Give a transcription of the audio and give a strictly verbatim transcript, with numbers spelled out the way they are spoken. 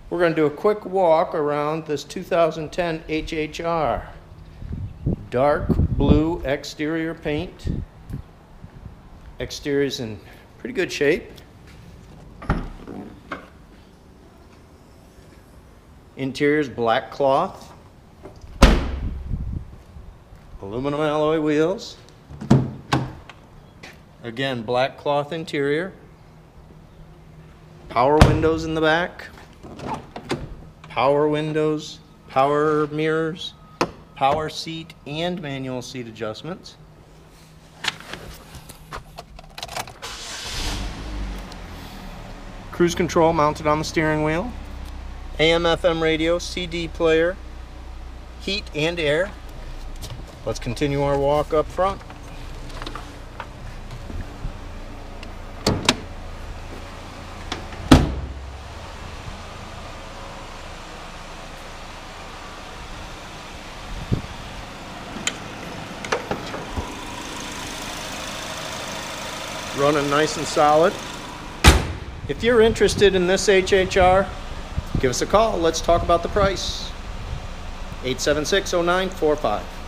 We're going to do a quick walk around this two thousand ten H H R. Dark blue exterior paint. Exterior is in pretty good shape. Interior is black cloth. Aluminum alloy wheels. Again, black cloth interior. Power windows in the back. Power windows, power mirrors, power seat and manual seat adjustments. Cruise control mounted on the steering wheel. A M F M radio, C D player, heat and air. Let's continue our walk up front. Running nice and solid. If you're interested in this H H R, give us a call. Let's talk about the price. eight seven six, oh nine four five.